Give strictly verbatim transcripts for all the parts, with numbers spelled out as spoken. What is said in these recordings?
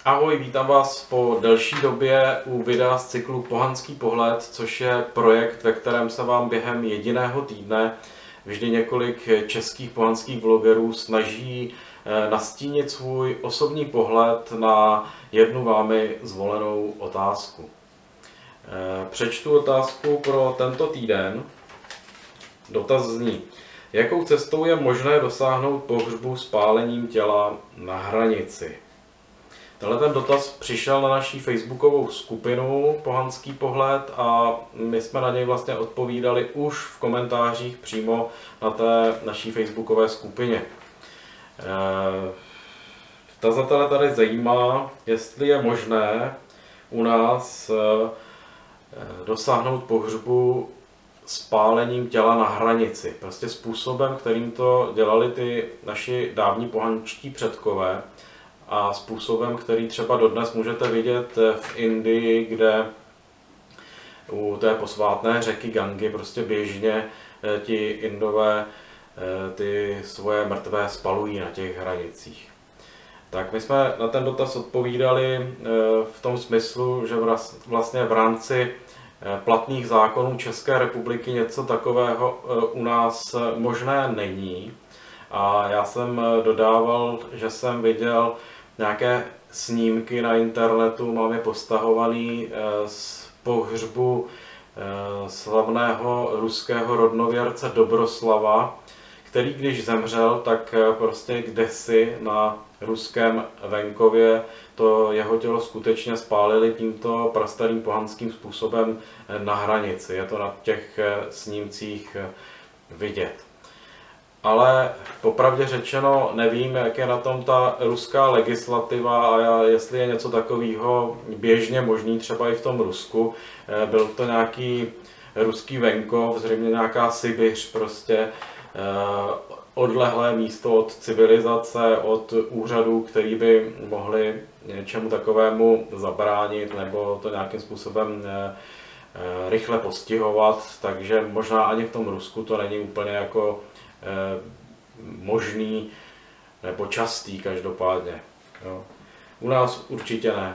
Ahoj, vítám vás po delší době u videa z cyklu Pohanský pohled, což je projekt, ve kterém se vám během jediného týdne vždy několik českých pohanských vlogerů snaží nastínit svůj osobní pohled na jednu vámi zvolenou otázku. Přečtu otázku pro tento týden. Dotaz zní: jakou cestou je možné dosáhnout pohřbu spálením těla na hranici? Tenhle ten dotaz přišel na naší facebookovou skupinu Pohanský pohled a my jsme na něj vlastně odpovídali už v komentářích přímo na té naší facebookové skupině. Tazatele tady zajímá, jestli je možné u nás dosáhnout pohřbu spálením těla na hranici. Prostě způsobem, kterým to dělali ty naši dávní pohančtí předkové, a způsobem, který třeba dodnes můžete vidět v Indii, kde u té posvátné řeky Gangy prostě běžně ti Indové ty svoje mrtvé spalují na těch hranicích. Tak my jsme na ten dotaz odpovídali v tom smyslu, že vlastně v rámci platných zákonů České republiky něco takového u nás možné není. A já jsem dodával, že jsem viděl nějaké snímky na internetu, mám je postahovaný z pohřbu slavného ruského rodnověrce Dobroslava, který když zemřel, tak prostě kdesi na ruském venkově to jeho tělo skutečně spálili tímto prastarým pohanským způsobem na hranici. Je to na těch snímcích vidět. Ale popravdě řečeno nevím, jak je na tom ta ruská legislativa a jestli je něco takového běžně možný třeba i v tom Rusku. Byl to nějaký ruský venkov, zřejmě nějaká Sibiř, prostě odlehlé místo od civilizace, od úřadů, který by mohli něčemu takovému zabránit nebo to nějakým způsobem rychle postihovat, takže možná ani v tom Rusku to není úplně jako možný nebo častý každopádně. Jo. U nás určitě ne.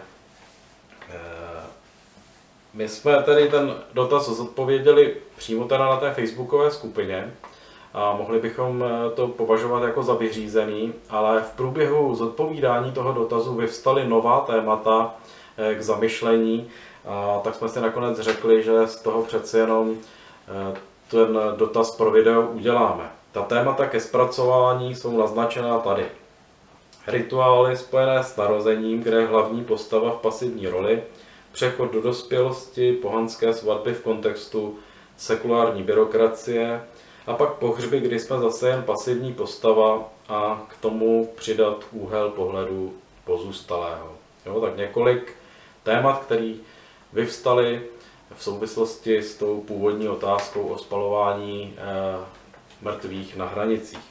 My jsme tedy ten dotaz zodpověděli přímo teda na té facebookové skupině a mohli bychom to považovat jako za vyřízený, ale v průběhu zodpovídání toho dotazu vyvstaly nová témata k zamyšlení, a tak jsme si nakonec řekli, že z toho přeci jenom ten dotaz pro video uděláme. Ta témata ke zpracování jsou naznačená tady. Rituály spojené s narozením, kde je hlavní postava v pasivní roli, přechod do dospělosti, pohanské svatby v kontextu sekulární byrokracie a pak pohřby, kdy jsme zase jen pasivní postava a k tomu přidat úhel pohledu pozůstalého. Jo, tak několik témat, které vyvstaly v souvislosti s tou původní otázkou o spalování eh, mrtvých na hranicích.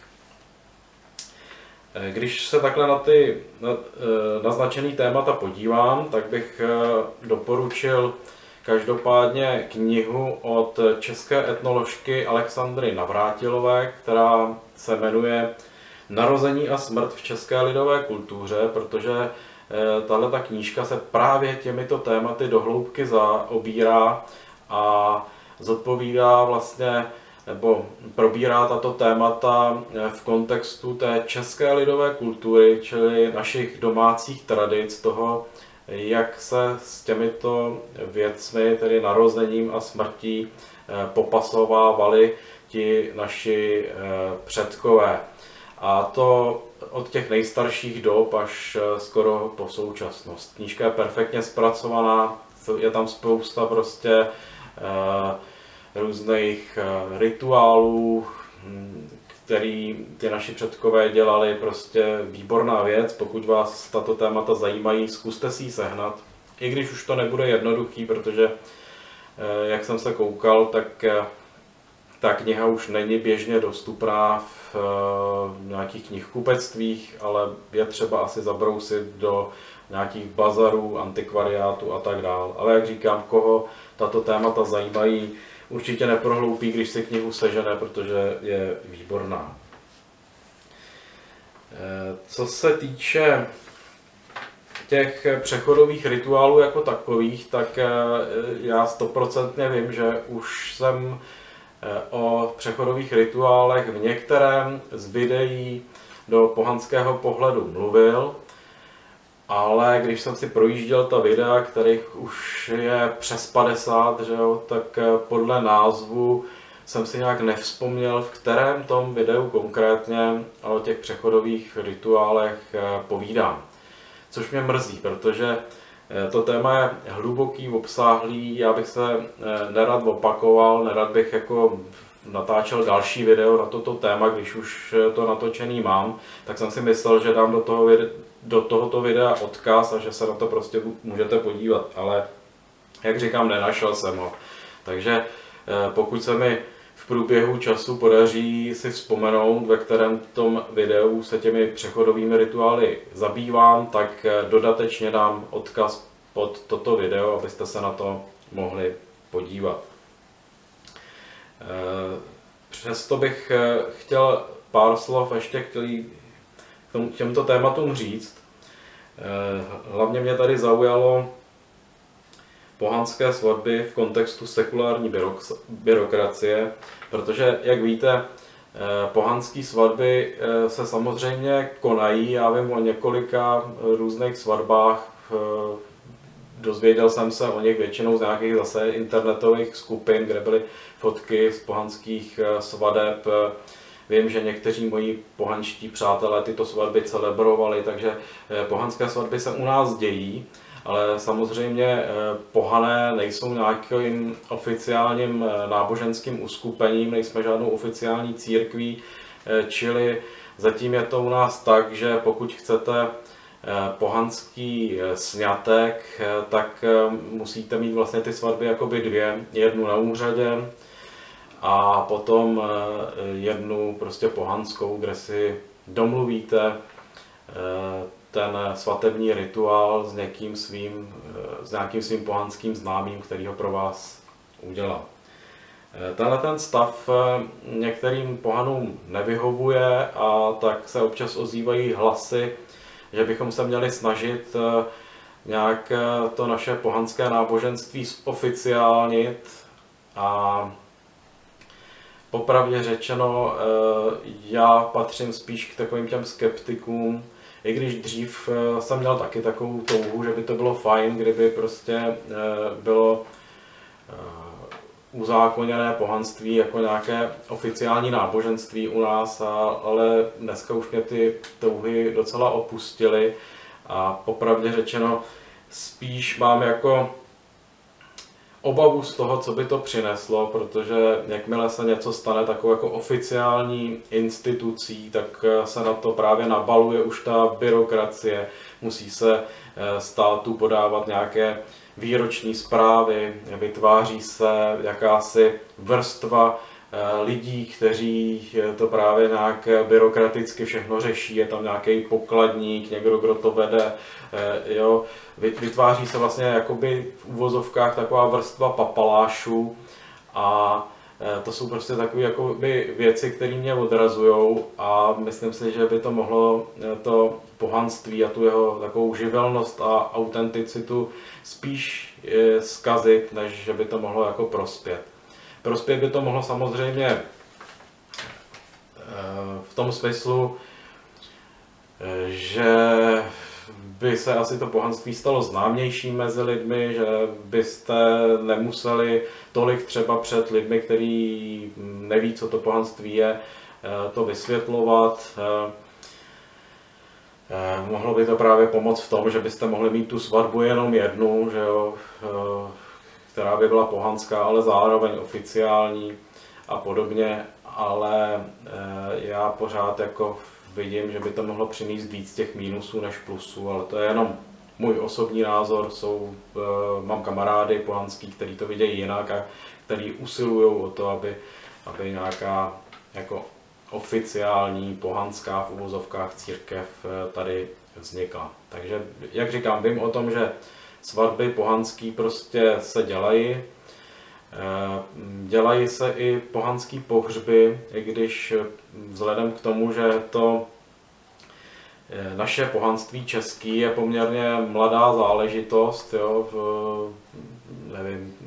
Když se takhle na ty naznačené témata podívám, tak bych doporučil každopádně knihu od české etnoložky Alexandry Navrátilové, která se jmenuje Narození a smrt v české lidové kultuře, protože tahle ta knížka se právě těmito tématy do hloubky zaobírá a zodpovídá vlastně nebo probírá tato témata v kontextu té české lidové kultury, čili našich domácích tradic, toho, jak se s těmito věcmi, tedy narozením a smrtí, popasovávali ti naši předkové. A to od těch nejstarších dob až skoro po současnost. Knížka je perfektně zpracovaná, je tam spousta prostě různých rituálů, který ty naši předkové dělali, prostě výborná věc. Pokud vás tato témata zajímají, zkuste si ji sehnat. I když už to nebude jednoduchý, protože jak jsem se koukal, tak ta kniha už není běžně dostupná v nějakých knihkupectvích, ale je třeba asi zabrousit do nějakých bazarů, antikvariátů a tak dále. Ale jak říkám, koho tato témata zajímají, určitě neprohloupí, když si knihu sežene, protože je výborná. Co se týče těch přechodových rituálů jako takových, tak já stoprocentně vím, že už jsem o přechodových rituálech v některém z videí do pohanského pohledu mluvil, ale když jsem si projížděl ta videa, kterých už je přes padesát, že jo, tak podle názvu jsem si nějak nevzpomněl, v kterém tom videu konkrétně o těch přechodových rituálech povídám. Což mě mrzí, protože to téma je hluboký, obsáhlý, já bych se nerad opakoval, nerad bych jako natáčel další video na toto téma, když už to natočený mám, tak jsem si myslel, že dám do, toho videa, do tohoto videa odkaz a že se na to prostě můžete podívat, ale jak říkám, nenašel jsem ho. Takže pokud se mi v průběhu času podaří si vzpomenout, ve kterém tom videu se těmi přechodovými rituály zabývám, tak dodatečně dám odkaz pod toto video, abyste se na to mohli podívat. Přesto bych chtěl pár slov ještě k těmto tématům říct. Hlavně mě tady zaujalo pohanské svatby v kontextu sekulární byrokracie, protože, jak víte, pohanské svatby se samozřejmě konají. Já vím o několika různých svatbách, dozvěděl jsem se o nich většinou z nějakých zase internetových skupin, kde byly fotky z pohanských svadeb. Vím, že někteří moji pohanští přátelé tyto svatby celebrovali, takže pohanské svatby se u nás dějí. Ale samozřejmě pohané nejsou nějakým oficiálním náboženským uskupením, nejsme žádnou oficiální církví, čili zatím je to u nás tak, že pokud chcete pohanský sňatek, tak musíte mít vlastně ty svatby jakoby dvě, jednu na úřadě a potom jednu prostě pohanskou, kde si domluvíte ten svatební rituál s někým svým, s nějakým svým pohanským známým, který ho pro vás udělal. Tenhle ten stav některým pohanům nevyhovuje a tak se občas ozývají hlasy, že bychom se měli snažit nějak to naše pohanské náboženství zoficiálnit a popravdě řečeno, já patřím spíš k takovým těm skeptikům, i když dřív jsem měl taky takovou touhu, že by to bylo fajn, kdyby prostě bylo uzákoněné pohanství jako nějaké oficiální náboženství u nás, ale dneska už mě ty touhy docela opustily a popravdě řečeno spíš mám jako obavu z toho, co by to přineslo, protože jakmile se něco stane takovou jako oficiální institucí, tak se na to právě nabaluje už ta byrokracie. Musí se státu podávat nějaké výroční zprávy, vytváří se jakási vrstva lidí, kteří to právě nějak byrokraticky všechno řeší, je tam nějaký pokladník, někdo, kdo to vede, jo. Vytváří se vlastně jakoby v uvozovkách taková vrstva papalášů a to jsou prostě takové jakoby věci, které mě odrazujou a myslím si, že by to mohlo to pohanství a tu jeho takovou živelnost a autenticitu spíš zkazit, než že by to mohlo jako prospět. Prospět by to mohlo samozřejmě v tom smyslu, že by se asi to pohanství stalo známější mezi lidmi, že byste nemuseli tolik třeba před lidmi, kteří neví, co to pohanství je, to vysvětlovat. Mohlo by to právě pomoct v tom, že byste mohli mít tu svatbu jenom jednu, že jo, která by byla pohanská, ale zároveň oficiální a podobně, ale já pořád jako vidím, že by to mohlo přinést víc těch mínusů než plusů, ale to je jenom můj osobní názor. Jsou, mám kamarády pohanský, kteří to vidějí jinak a kteří usilují o to, aby, aby nějaká jako oficiální pohanská v uvozovkách církev tady vznikla. Takže, jak říkám, vím o tom, že svatby pohanský prostě se dělají. Dělají se i pohanský pohřby, i když vzhledem k tomu, že to naše pohanství český je poměrně mladá záležitost, jo, v, nevím,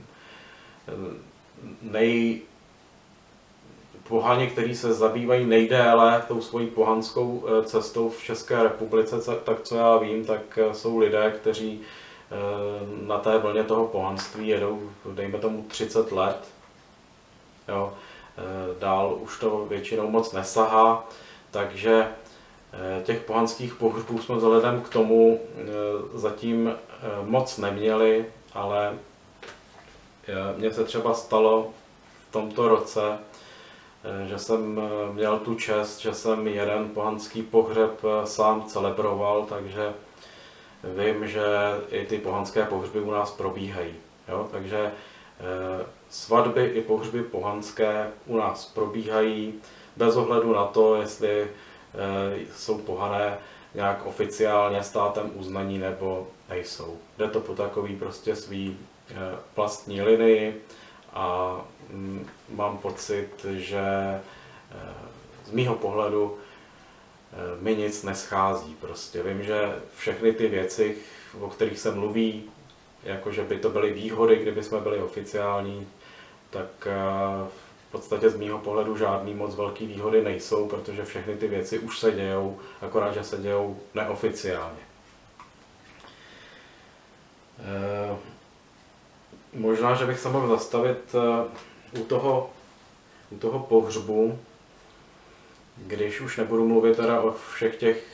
nej, pohani, kteří se zabývají nejdéle tou svojí pohanskou cestou v České republice, tak co já vím, tak jsou lidé, kteří na té vlně toho pohanství jedou, dejme tomu třicet let. Jo. Dál už to většinou moc nesahá, takže těch pohanských pohřbů jsme vzhledem k tomu zatím moc neměli, ale mně se třeba stalo v tomto roce, že jsem měl tu čest, že jsem jeden pohanský pohřeb sám celebroval, takže vím, že i ty pohanské pohřby u nás probíhají. Jo? Takže svatby i pohřby pohanské u nás probíhají bez ohledu na to, jestli jsou pohané nějak oficiálně státem uznaní nebo nejsou. Jde to po takový prostě svý vlastní linii a mám pocit, že z mýho pohledu mi nic neschází. Prostě vím, že všechny ty věci, o kterých se mluví, jakože by to byly výhody, kdyby jsme byli oficiální, tak v podstatě z mýho pohledu žádný moc velký výhody nejsou, protože všechny ty věci už se dějou, akorát, že se dějou neoficiálně. Možná, že bych se mohl zastavit u toho, u toho pohřbu, když už nebudu mluvit teda o všech těch,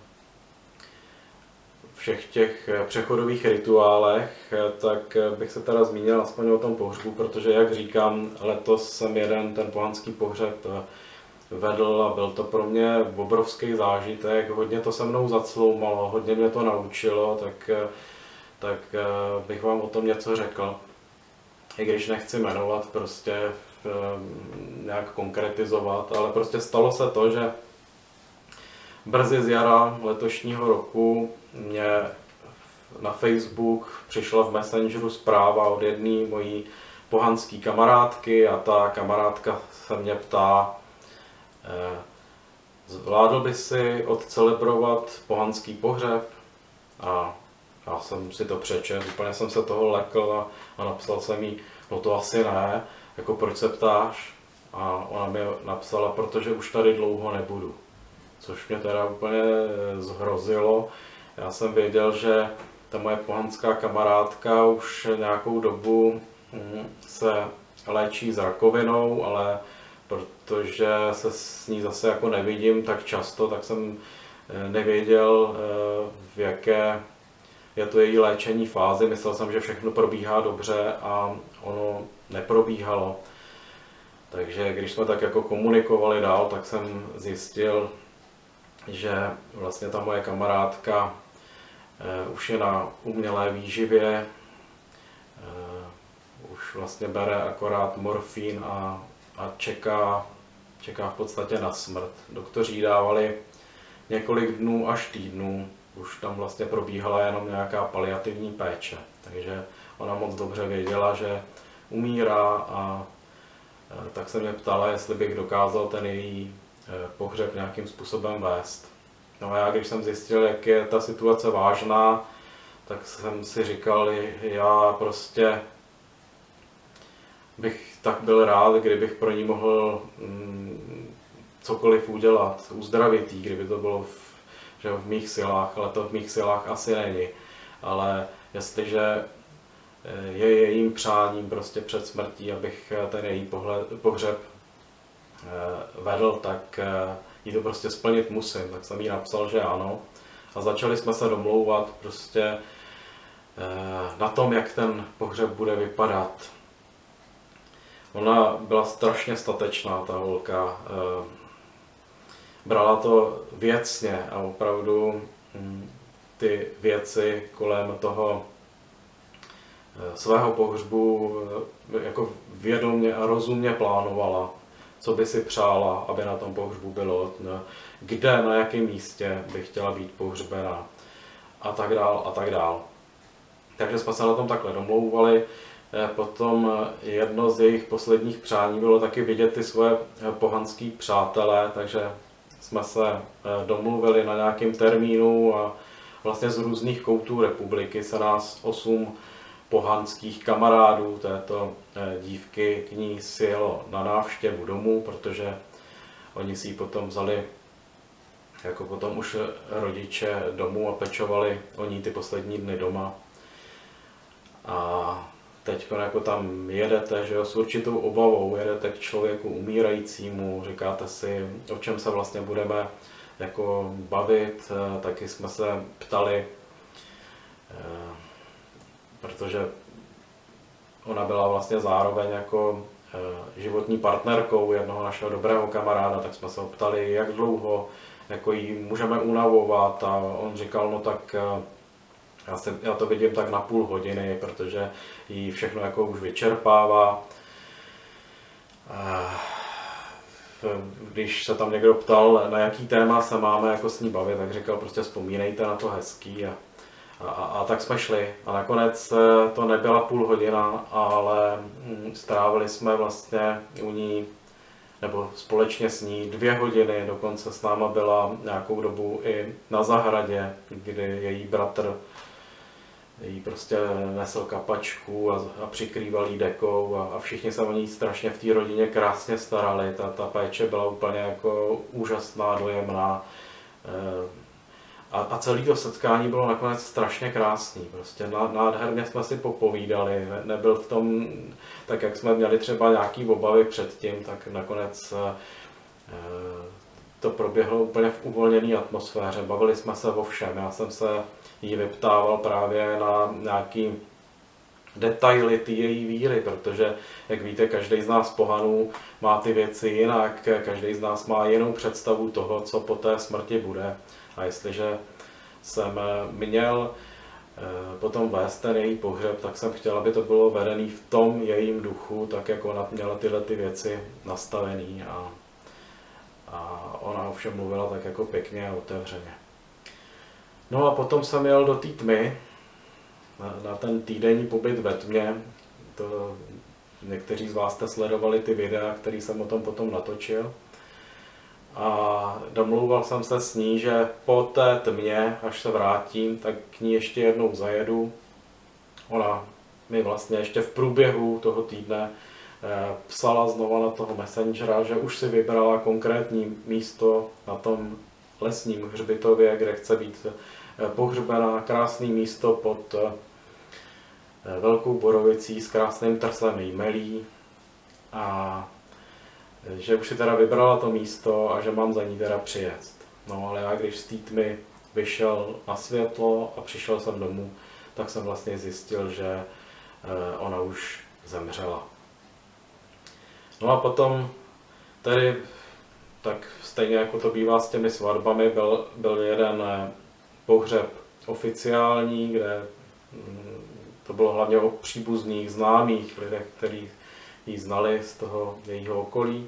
všech těch přechodových rituálech, tak bych se teda zmínil aspoň o tom pohřbu, protože, jak říkám, letos jsem jeden ten pohanský pohřeb vedl a byl to pro mě obrovský zážitek, hodně to se mnou zacloumalo, hodně mě to naučilo, tak, tak bych vám o tom něco řekl. I když nechci jmenovat, prostě nějak konkretizovat, ale prostě stalo se to, že brzy z jara letošního roku mě na Facebook přišla v Messengeru zpráva od jedné mojí pohanské kamarádky a ta kamarádka se mě ptá, zvládl by si odcelebrovat pohanský pohřeb? A já jsem si to přečetl, úplně jsem se toho lekl a, a napsal jsem jí, no to asi ne, jako proč se ptáš? A ona mi napsala, protože už tady dlouho nebudu. Což mě teda úplně zhrozilo. Já jsem věděl, že ta moje pohanská kamarádka už nějakou dobu se léčí s rakovinou, ale protože se s ní zase jako nevidím tak často, tak jsem nevěděl, v jaké je to její léčení fázi. Myslel jsem, že všechno probíhá dobře a ono neprobíhalo. Takže když jsme tak jako komunikovali dál, tak jsem zjistil, že vlastně ta moje kamarádka už je na umělé výživě, už vlastně bere akorát morfín a, a čeká, čeká v podstatě na smrt. Doktoři dávali několik dnů až týdnů, už tam vlastně probíhala jenom nějaká paliativní péče. Takže ona moc dobře věděla, že umírá a tak se mě ptala, jestli bych dokázal ten její pohřeb nějakým způsobem vést. No a já, když jsem zjistil, jak je ta situace vážná, tak jsem si říkal, já prostě bych tak byl rád, kdybych pro ní mohl mm, cokoliv udělat, uzdravit jí, kdyby to bylo v, že v mých silách, ale to v mých silách asi není. Ale jestliže je jejím přáním prostě před smrtí, abych ten její pohled, pohřeb vedl, tak jí to prostě splnit musím. Tak jsem jí napsal, že ano. A začali jsme se domlouvat prostě na tom, jak ten pohřeb bude vypadat. Ona byla strašně statečná, ta holka. Brala to věcně a opravdu ty věci kolem toho svého pohřbu jako vědomě a rozumně plánovala, co by si přála, aby na tom pohřbu bylo, kde, na jakém místě by chtěla být pohřbena a tak dál a tak dál. Takže jsme se na tom takhle domlouvali. Potom jedno z jejich posledních přání bylo taky vidět ty svoje pohanský přátelé, takže jsme se domluvili na nějakém termínu a vlastně z různých koutů republiky se nás osm pohanských kamarádů této dívky k ní sjelo na návštěvu domů, protože oni si ji potom vzali jako potom už rodiče domů a pečovali o ní ty poslední dny doma. A teď jako tam jedete, že jo, s určitou obavou, jedete k člověku umírajícímu, říkáte si, o čem se vlastně budeme jako bavit, taky jsme se ptali, protože ona byla vlastně zároveň jako životní partnerkou jednoho našeho dobrého kamaráda, tak jsme se ho ptali, jak dlouho jako jí můžeme unavovat, a on říkal, no tak já, si, já to vidím tak na půl hodiny, protože jí všechno jako už vyčerpává. Když se tam někdo ptal, na jaký téma se máme jako s ní bavit, tak říkal, prostě vzpomínejte na to hezký. A, a, a tak jsme šli. A nakonec to nebyla půl hodina, ale strávili jsme vlastně u ní, nebo společně s ní dvě hodiny, dokonce s náma byla nějakou dobu i na zahradě, kdy její bratr jí prostě nesl kapačku a, a přikrýval jí dekou a, a všichni se o ní strašně v té rodině krásně starali. Ta, ta péče byla úplně jako úžasná, dojemná. A, a celé to setkání bylo nakonec strašně krásný. Prostě nádherně jsme si popovídali. Ne, nebyl v tom, tak jak jsme měli třeba nějaký obavy předtím, tak nakonec to proběhlo úplně v uvolněné atmosféře. Bavili jsme se o všem. Já jsem se jí vyptával právě na nějaký detaily ty její víry, protože, jak víte, každý z nás pohanů má ty věci jinak, každý z nás má jinou představu toho, co po té smrti bude. A jestliže jsem měl potom vést ten její pohřeb, tak jsem chtěl, aby to bylo vedený v tom jejím duchu, tak jak ona měla tyhle ty věci nastavený, a, a ona ovšem mluvila tak jako pěkně a otevřeně. No a potom jsem jel do té tmy, na, na ten týdenní pobyt ve tmě. To, někteří z vás jste sledovali ty videa, které jsem o tom potom natočil. A domlouval jsem se s ní, že po té tmě, až se vrátím, tak k ní ještě jednou zajedu. Ona mi vlastně ještě v průběhu toho týdne eh, psala znova na toho Messengera, že už si vybrala konkrétní místo na tom lesním hřbitově, kde chce být pohřbená, krásné místo pod velkou borovicí s krásným trslem jmelí, a že už si teda vybrala to místo a že mám za ní teda přijet. No ale já když z té tmy vyšel na světlo a přišel jsem domů, tak jsem vlastně zjistil, že ona už zemřela. No a potom tedy, tak stejně jako to bývá s těmi svatbami, byl, byl jeden pohřeb oficiální, kde to bylo hlavně o příbuzných, známých lidech, kteří ji znali z toho jejího okolí.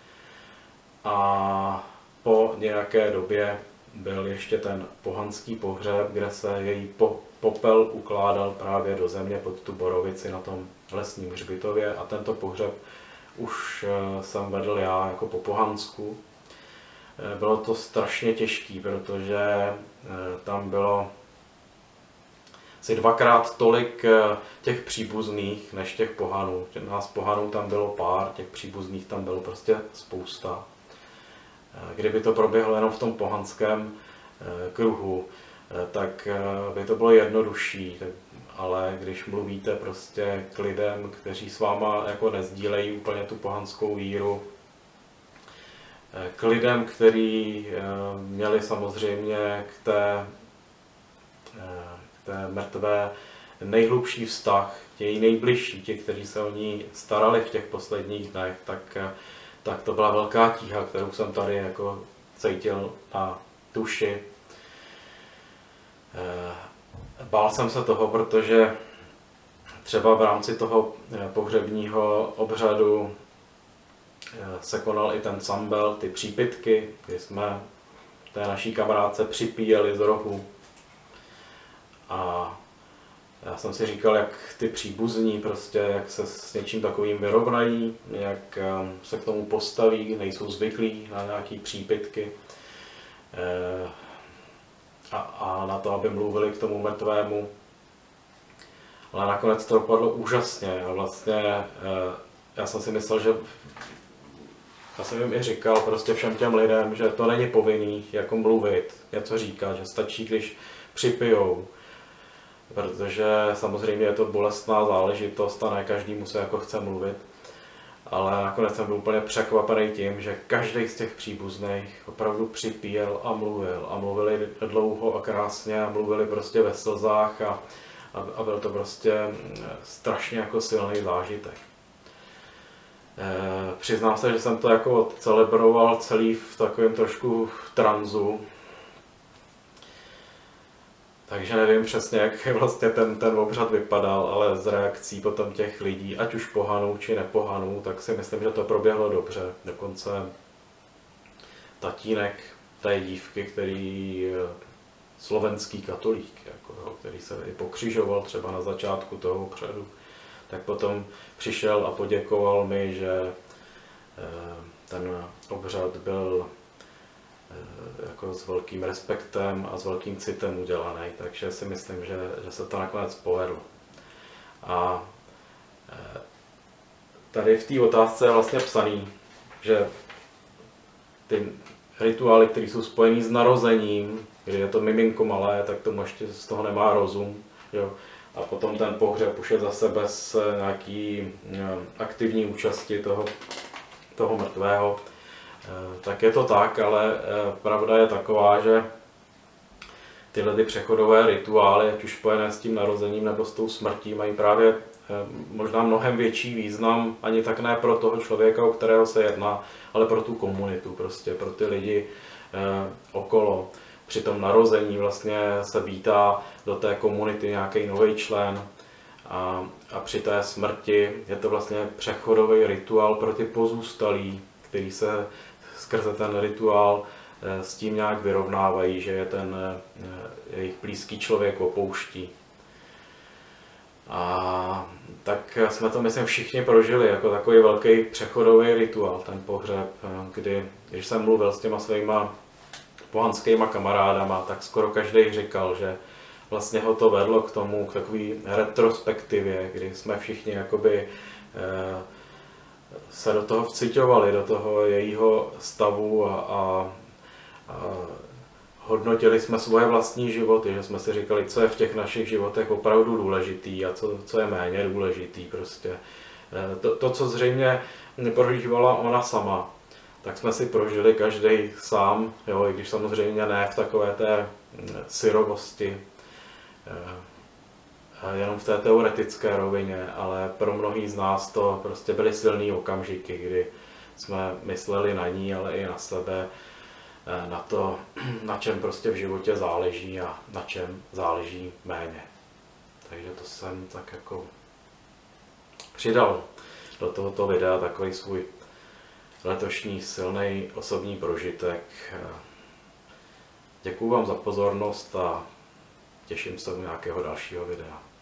A po nějaké době byl ještě ten pohanský pohřeb, kde se její po, popel ukládal právě do země pod tu borovici na tom lesním hřbitově, a tento pohřeb už jsem vedl já jako po pohansku. Bylo to strašně těžké, protože tam bylo asi dvakrát tolik těch příbuzných než těch pohanů. Nás pohanů tam bylo pár, těch příbuzných tam bylo prostě spousta. Kdyby to proběhlo jenom v tom pohanském kruhu, tak by to bylo jednodušší, ale když mluvíte prostě k lidem, kteří s váma jako nezdílejí úplně tu pohanskou víru, k lidem, kteří měli samozřejmě k té, k té mrtvé nejhlubší vztah, ti nejbližší, ti, kteří se o ní starali v těch posledních dnech, tak, tak to byla velká tíha, kterou jsem tady jako cítil na duši. Bál jsem se toho, protože třeba v rámci toho pohřebního obřadu se konal i ten sambel, ty přípitky, kdy jsme té naší kamarádce připíjeli z rohu. A já jsem si říkal, jak ty příbuzní prostě, jak se s něčím takovým vyrovnají, jak se k tomu postaví, nejsou zvyklí na nějaký přípitky. a, a na to, aby mluvili k tomu mrtvému. Ale nakonec to dopadlo úžasně a vlastně já jsem si myslel, že já jsem jim i říkal prostě všem těm lidem, že to není povinný jako mluvit, něco říkat, že stačí, když připijou. Protože samozřejmě je to bolestná záležitost a ne každý se jako chce mluvit. Ale nakonec jsem byl úplně překvapený tím, že každý z těch příbuzných opravdu připíjel a mluvil. A mluvili dlouho a krásně a mluvili prostě ve slzách a, a, a byl to prostě strašně jako silný zážitek. E, přiznám se, že jsem to jako celebroval celý v takovém trošku tranzu. Takže nevím přesně, jak vlastně ten, ten obřad vypadal, ale z reakcí potom těch lidí, ať už pohanů či nepohanů, tak si myslím, že to proběhlo dobře. Dokonce tatínek té dívky, který slovenský katolík, jako, který se i pokřižoval třeba na začátku toho obřadu, tak potom přišel a poděkoval mi, že ten obřad byl jako s velkým respektem a s velkým citem udělaný, takže si myslím, že, že se to nakonec povedlo. A tady v té otázce je vlastně psaný, že ty rituály, které jsou spojené s narozením, kdy je to miminko malé, tak tomu ještě z toho nemá rozum, jo? A potom ten pohřeb už je zase bez nějaký aktivní účasti toho, toho mrtvého. Tak je to tak, ale pravda je taková, že tyhle ty přechodové rituály, ať už spojené s tím narozením nebo s tou smrtí, mají právě možná mnohem větší význam, ani tak ne pro toho člověka, o kterého se jedná, ale pro tu komunitu, prostě pro ty lidi okolo. Při tom narození vlastně se vítá do té komunity nějaký nový člen a, a při té smrti je to vlastně přechodový rituál pro ty pozůstalí, který se skrze ten rituál s tím nějak vyrovnávají, že je ten jejich blízký člověk opouští. A tak jsme to, myslím, všichni prožili jako takový velký přechodový rituál, ten pohřeb, kdy, když jsem mluvil s těma svýma pohanskýma kamarádama, tak skoro každý říkal, že vlastně ho to vedlo k tomu, k takový retrospektivě, kdy jsme všichni jakoby se do toho vciťovali, do toho jejího stavu a, a, a hodnotili jsme svoje vlastní životy, že jsme si říkali, co je v těch našich životech opravdu důležitý a co, co je méně důležitý. Prostě. To, to, co zřejmě neprožívala ona sama, tak jsme si prožili každý sám, jo, i když samozřejmě ne v takové té syrovosti, jenom v té teoretické rovině, ale pro mnohý z nás to prostě byly silný okamžiky, kdy jsme mysleli na ní, ale i na sebe, na to, na čem prostě v životě záleží a na čem záleží méně. Takže to jsem tak jako přidal do tohoto videa takový svůj letošní silný osobní prožitek. Děkuju vám za pozornost a těším se u nějakého dalšího videa.